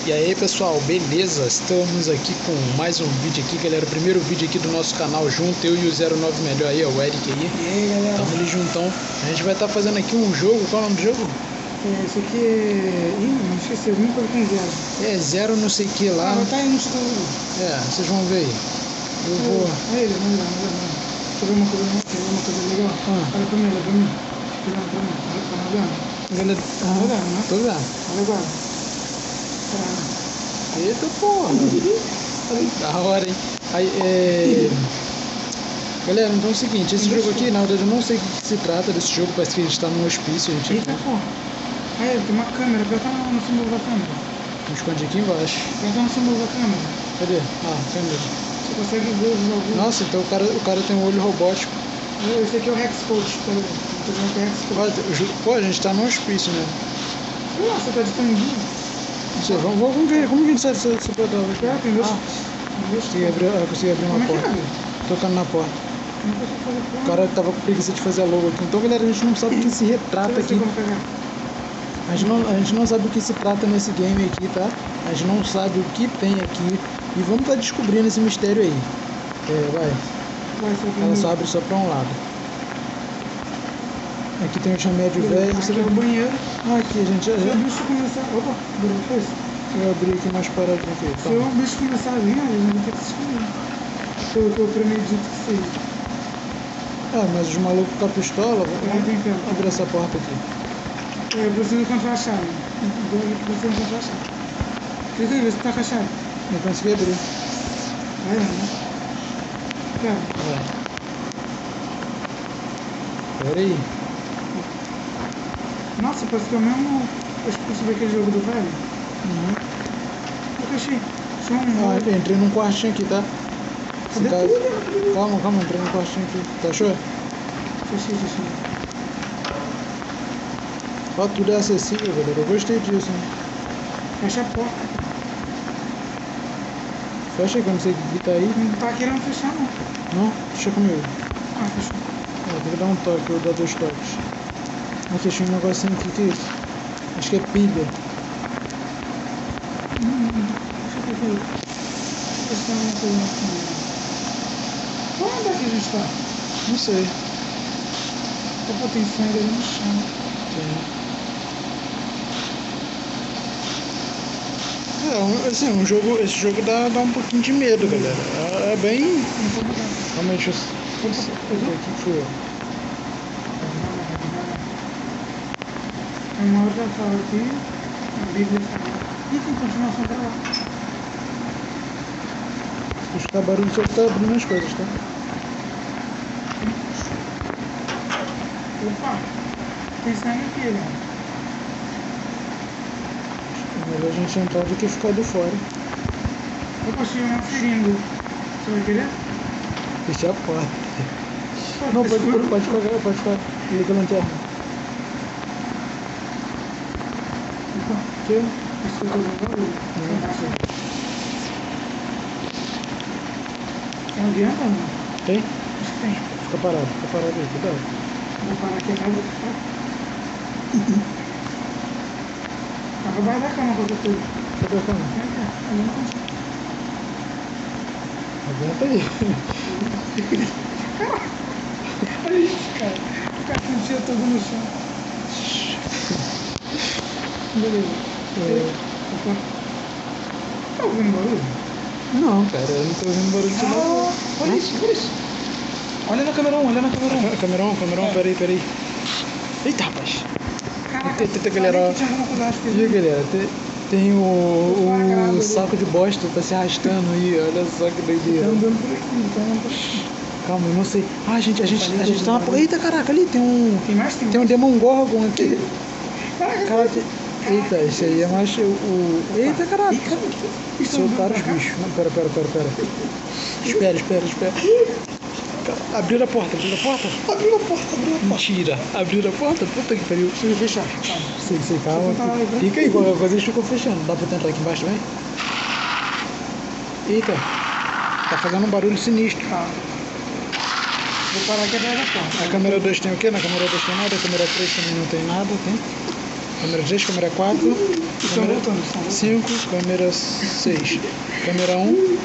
E aí pessoal, beleza? Estamos aqui com mais um vídeo aqui, galera. O primeiro vídeo aqui do nosso canal junto, eu e o 09 Melhor aí, o Eric aí. E aí galera? Estamos ali juntão. A gente vai estar fazendo aqui um jogo, qual é o nome do jogo? Esse aqui é... não esqueci, alguma coisa com zero. É, zero não sei o que lá. Vai estar aí no estudo. É, vocês vão ver aí. Eu vou... Aí, não. Deixa eu ver uma coisa legal. Olha pra mim, olha pra mim. Tá vendo? Galera, né? tô vendo. Olha agora. Eita porra. Da hora, hein? Aí, galera, então é o seguinte, esse jogo aqui, na verdade eu não sei o que se trata desse jogo, parece que a gente tá num hospício, a gente... Eita porra. Aí, tem uma câmera, aperta no símbolo da câmera. Esconde aqui embaixo. Aperta no símbolo da câmera. Cadê? Ah, câmera. Você consegue ver os bagulhos. Nossa, então o cara tem um olho robótico. Esse aqui é o Rex Coach, tá vendo? Pô, a gente tá num hospício, né? Sei lá, você tá de tanguinho? Não sei, vamos ver, como que a gente sai dessa porta? Tem dois... Consegui abrir uma porta. Tocando na porta. O cara tava com preguiça de fazer a logo aqui. Então, galera, a gente não sabe o que se retrata aqui. A gente não sabe o que se trata nesse game aqui, tá? A gente não sabe o que tem aqui. E vamos estar descobrindo esse mistério aí. Vai. Ela só abre só pra um lado. Aqui tem o chamédio velho. Aqui é o banheiro. Aqui a gente... Se o bicho começar... Opa, fez. Eu abri aqui umas paradinhas aqui. Se o bicho começar a vir, a gente vai ter que se esconder. Pelo que eu premedito que seja. Mas os malucos com a pistola... Vamos abrir essa porta aqui. Eu preciso encontrar a chave. Preciso encontrar a chave. Clica aí, vê se tá com a chave. Não consegui abrir. Vai, né? Pera. Pera aí. Nossa, parece que é o mesmo... Eu percebi aquele jogo do velho. Eu achei. Entrei num quartinho aqui, tá? Cadê tudo? Calma, entrei num quartinho aqui. Tá achou? Fechei. Ó, tudo é acessível, galera. Eu gostei disso, hein? Fecha a porta. Fecha aí, que eu não sei o que tá aí. Não tá querendo fechar, não. Não? Deixa comigo. Fechou. Tem que dar um toque, eu vou dar 2 toques. Aqui, achei um negocinho aqui, que é isso? Acho que é pilha. Deixa eu ver. Deixa eu ver uma coisa aqui. Onde é que a gente tá? Não sei. Opa, tem sangue ali no chão. Assim, esse jogo dá um pouquinho de medo, galera. É bem... Realmente, o que foi? Uma outra fala aqui, a Bíblia fala. E tem continuação pra lá. Se escutar barulho, só tá abrindo as coisas, tá? Opa, tem sangue aqui, né? É melhor a gente entrar do que ficar de fora. Opa, achei uma seringa. Você vai querer? Fechar a porta. Não, pode ficar. Liga a lanterna. Opa, Que? isso é o barulho. Tem alguém ou não? Tem? Acho que tem. Fica parado aí, cuidado. Vou parar aqui atrás. Tá pra baixo da cama qualquer coisa. Cadê a cama? Ali não consigo. Aguenta aí. Olha isso, cara. O cartuchinho todo no chão. Beleza. Opa. Tá ouvindo barulho? Não, cara, eu não tô ouvindo barulho de nada. Olha isso. Olha na câmera 1, Câmera 1, peraí. Eita, rapaz. Caraca, Eita, galera. Viu, galera? Tem o saco de bosta, tá se arrastando aí, olha só que doideira. Tá andando por aqui, Calma, eu não sei. A gente tá na... Eita, caraca, ali tem um... Tem mais? Tem um Demogorgon aqui. Caraca, eita, esse aí é mais Eita, caraca. Soltaram os bichos. Não, pera. Espera. Abriram a porta. Abriu a porta. Mentira. Abriram a porta? Puta que pariu. Deixa eu fechar. Sei, calma. Fica aí, qualquer coisa eles ficam fechando. Dá pra entrar aqui embaixo também? Eita. Tá fazendo um barulho sinistro. Vou parar aqui atrás da porta. A câmera 2 tem o quê? Na câmera 2 tem nada. A câmera 3 também não tem nada. Tem? Câmera 3, câmera 4. Estão voltando, estão voltando. 5, câmera 6. Câmera 1.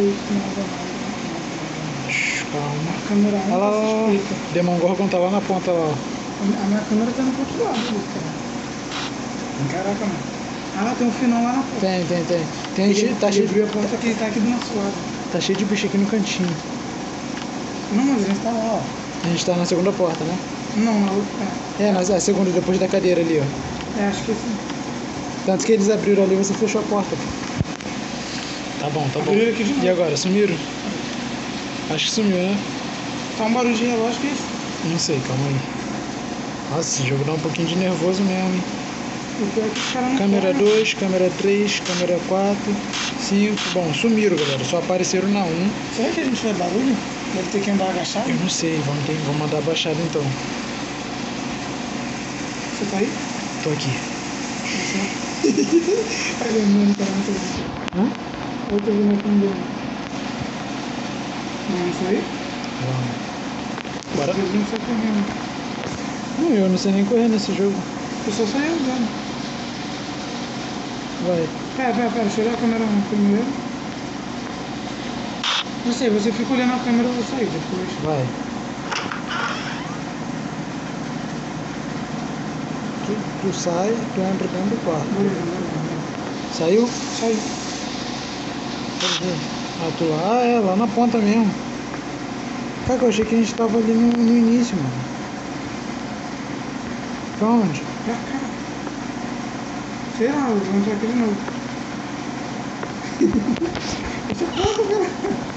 Calma. A câmera 1 Olha lá, tá lá, lá. suspeita. Demon Gorgon tá lá na ponta lá, ó. A minha câmera tá no outro lado, cara. Caraca, mano. Ah, tem um final lá na porta. Tem. Tá Ele cheio, abriu a porta que tá aqui do nosso lado. tá cheio de bicho aqui no cantinho. Não, mas a gente tá lá, ó. A gente tá na segunda porta, né? Não, na outra. A segunda, depois da cadeira ali, ó. Acho que sim. Tanto que eles abriram ali, você fechou a porta. Tá bom. Abriram aqui de novo. E agora, sumiram? Acho que sumiu, né? Tá um barulho de relógio, que é isso? Não sei, calma aí. Nossa, esse jogo dá um pouquinho de nervoso mesmo, hein? O pior é que os caras não Câmera correm. 2, câmera 3, câmera 4, 5. Bom, sumiram, galera. Só apareceram na 1. Será que a gente faz barulho? Deve ter que andar agachado? Eu não sei, vamos mandar baixada então. Você tá aí? Tô aqui. Aí lembrando que era muito bom. Hã? Eu tô vendo aqui um dele. Não, isso aí? Vamos. Bora. Eu não sei correndo. Não, eu não sei nem correr nesse jogo. Eu só saí andando. Vai. Pera, deixa eu olhar a câmera 1 primeiro. Você fica olhando a câmera, eu vou sair depois. Vai. Tu sai, tu entra dentro do quarto. Beleza. Saiu? Saí. Ah, tu lá? É, lá na ponta mesmo. Cara, eu achei que a gente tava ali no início, mano. Pra onde? Pra cá. Sei lá, eu vou entrar aqui de novo. Essa porta, cara.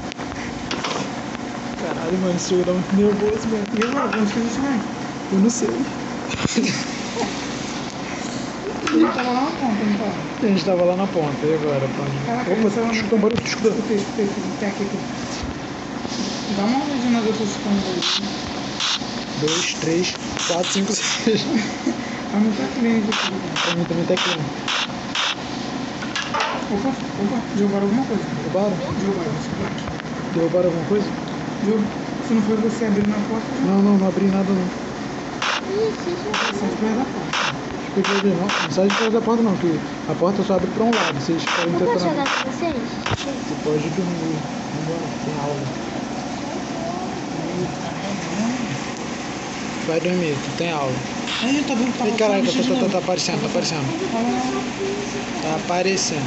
Caralho, mano, esse jogo dá muito nervoso, mano. E agora, onde que a gente vai? Eu não sei. A gente tava lá na ponta, não tava? A gente tava lá na ponta, e agora? Pra onde? Caraca, Opa, esse é o- escutou um barulho, escutou. Escutei, tem aqui. Dá uma olhadinha nas outras câmeras. 2, 3, 4, 5, 6. Tá muito cliente aqui. Pra mim também tá aqui. Opa, derrubaram alguma coisa. Derrubaram? Derrubaram. Derrubaram alguma coisa? Se não foi você abrindo na porta, Não abri nada não. sai de perto da porta. Podia abrir não. Não sai de trás da porta não, que a porta só abre pra um lado. Vocês podem Eu ter posso pra... jogar com vocês? Você pode dormir. Vambora, tem aula. Vai dormir, tu tem aula. Aí, tá vendo? Ih, caraca, tá aparecendo. Tá aparecendo.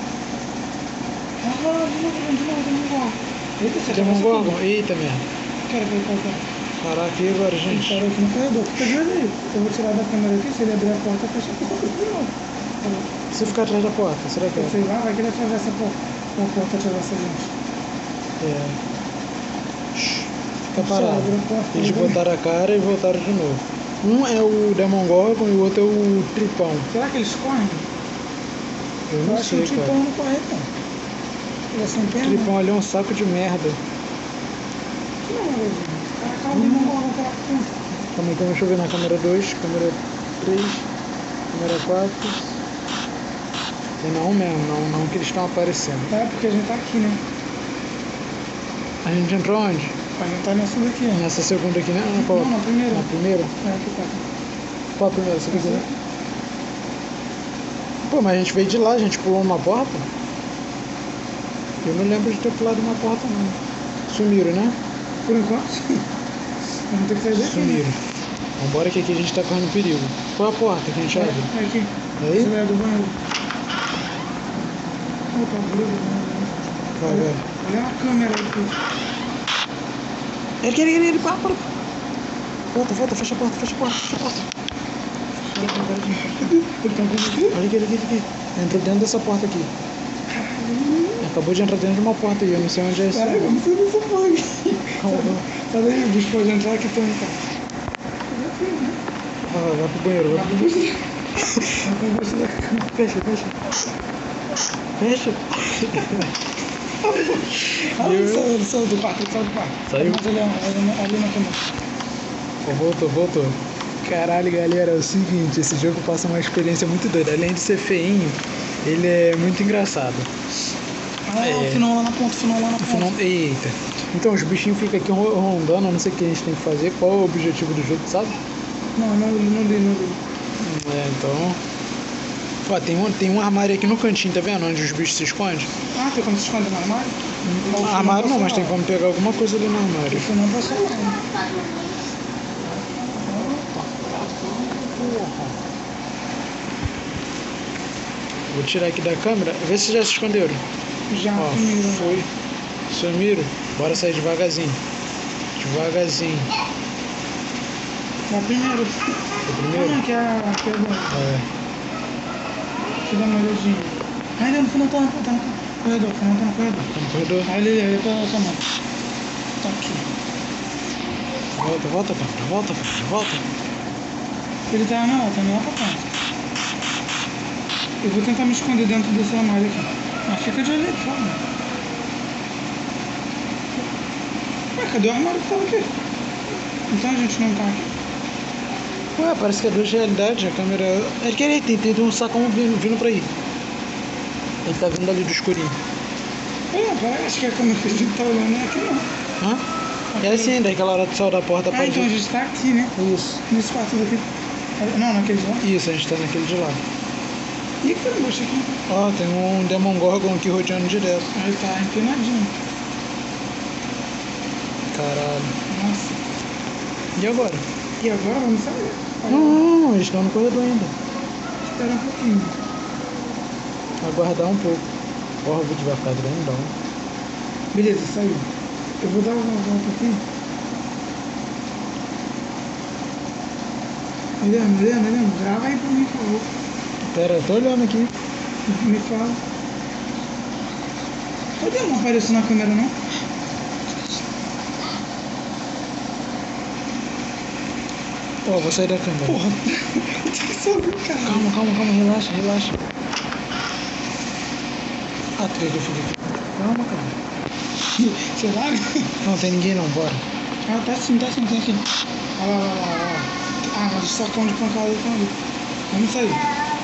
De novo. Eita, você Demon já Gorgon? Eita merda. Quero. Caraca, e agora, gente? Parou aqui no corredor. Fica de olho aí. Eu vou tirar da câmera aqui. Se ele abrir a porta, fecha a porta de novo. Se ficar atrás da porta, será que é? Sei lá, vai que ele atravessa a porta. Ou a porta atravessa a gente. É. Shhh, fica parado. Abre a porta, Eles né? botaram a cara e voltaram de novo. Um é o Demon Gorgon e o outro é o Tripão. Será que eles correm? Eu Eu não acho que sei, o Tripão cara. não corre, não. Ele é sem O perna? Tripão ali é um saco de merda. Não, meu Deus. Caraca, o Demon Gorgon tá lá dentro. Calma aí, deixa eu ver na câmera 2, câmera 3, câmera 4. E não mesmo, não que eles estão aparecendo. É, porque a gente tá aqui, né? A gente entrou onde? A gente tá nessa daqui, ó. Nessa segunda aqui, né? Qual? Não, na primeira. Na primeira? É, aqui tá. Qual a primeira? Essa aqui, né? Pô, mas a gente veio de lá, a gente pulou uma porta? Eu não lembro de ter pulado uma porta, não. Sumiram, né? Por enquanto, vamos ter que sair daqui. Sumiram. Vambora que aqui a gente tá correndo perigo. Qual é a porta que a gente abre? É aqui. Aí? Você vai do banheiro. Opa, beleza. Vai, vai. Olha a câmera aqui. Ele, para. Volta, fecha a porta. Ele tá com Olha aqui. Entrou dentro dessa porta aqui. Acabou de entrar dentro de uma porta aí, eu não sei onde é esse. Caraca, eu não sei dessa porra aqui. Calma. Tá daí, o bicho pode entrar aqui também, cara. Vai pro banheiro, vai pro banheiro. Tá com você da câmera. Fecha. Ele saiu do quarto, Saiu? Mas ali na câmera. Voltou. Caralho, galera, é o seguinte, esse jogo passa uma experiência muito doida. Além de ser feinho, ele é muito engraçado. O final lá na ponta. Eita. Então, os bichinhos ficam aqui rondando, eu não sei o que a gente tem que fazer. Qual é o objetivo do jogo, sabe? Não li. Então... Ó, tem um armário aqui no cantinho, tá vendo? Onde os bichos se escondem. Ah, tem como se esconder no armário? Armário não, mas tem como pegar alguma coisa ali no armário. Isso não passou lá. Vou tirar aqui da câmera, vê se já se esconderam. Já, Ó, sumiram. foi. Sumiram. Bora sair devagarzinho. Devagarzinho. É a primeira. O primeiro? Ah, que é a agora. É. Deixa eu dar uma olhadinha. Ah, não, no final tá no corredor. No final tá no corredor. Tá no corredor? Aí ele tá na tomada. Tá aqui. Volta, cara. Volta. Ele tá na outra ponta. Eu vou tentar me esconder dentro desse armário aqui. Mas fica de olho aí, por favor. Ué, cadê o armário que tava aqui? Então a gente não tá aqui. Ué, parece que é duas realidades, a câmera... É que ele tem um sacão vindo pra aí. Ele tá vindo ali do escurinho. Parece que a câmera que a gente tá olhando é aqui não. Hã? É assim, daquela hora que saiu da porta Ah, então a gente tá aqui, né? Isso. Nesse quarto daqui. Não, naquele lá. Isso, a gente tá naquele de lá. Ih, caramba, achei que... Ó, tem um Demogorgon aqui rodeando direto. Aí tá empinadinho. Caralho. Nossa. E agora? E agora vamos sair. Não, eles estão no corredor ainda. Espera um pouquinho. Aguardar um pouco. Porra, o vídeo vai ficar grandão. Beleza, saiu. Eu vou dar uma volta aqui. Eliano, grava aí pra mim, por favor. Pera, eu tô olhando aqui. Me fala. Cadê? Não apareceu na câmera, não? Ó, vou sair da câmera. Porra, tem que subir, cara. Calma, relaxa. Ah, tu quer que eu fique aqui? Calma, cara. Será? Não, tem ninguém não, bora. Ah, tá sim, tem aqui. Olha lá. Ah, mas o sacão de pancada tá ali. Vamos sair.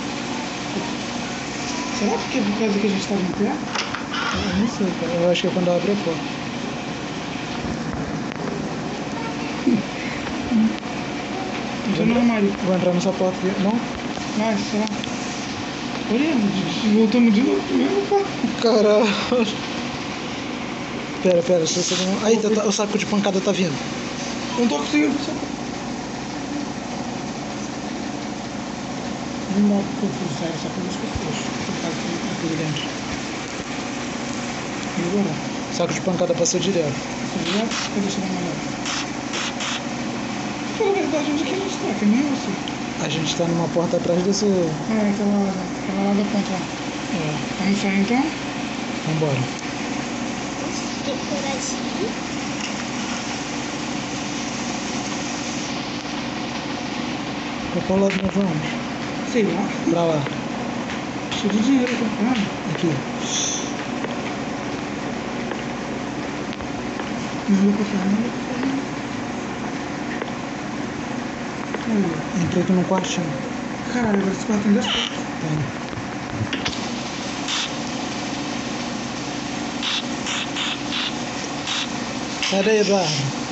Será que é por causa que a gente tava em pé? Eu não sei, cara. Eu acho que é quando abre a porta. Tô no armário. Vou entrar nessa porta aqui. Não? Vai, será? Olha, voltamos de novo pro mesmo quarto. Caralho. Pera, deixa eu saber. Aí, o saco de pancada tá vindo. Não tô conseguindo. Não dá pra eu sair só pelas pessoas. Aqui dentro. E agora? Saco de pancada passou direto. Você já? Deixa eu dar uma olhada. Pela verdade, onde é que a gente tá? Que nem você. A gente tá numa porta atrás desse... Aquela lá da ponta lá. É. Vamos sair então? Vambora. Decorativo. Pra qual lado nós vamos? Sei lá. Pra lá. Cheio de dinheiro aqui. Aqui. Não vou confiar, não. Entrei aqui no quartinho. Caralho, agora esse quarto tem 10 portas. Tem. Sai daí, Eduardo.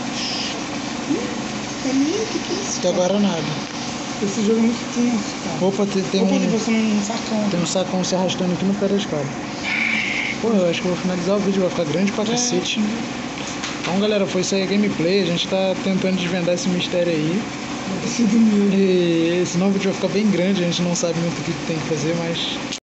É muito que isso. Até agora nada. Esse jogo é muito tenso, cara. Opa, tem Opa, um... você num sacão. Tem um sacão se arrastando aqui no pé da escada. Pô, eu acho que eu vou finalizar o vídeo, vai ficar grande pra cacete. Então, galera, foi isso aí a gameplay. A gente tá tentando desvendar esse mistério aí. Vai ter sido meu. E senão o vídeo vai ficar bem grande, a gente não sabe muito o que tem que fazer, mas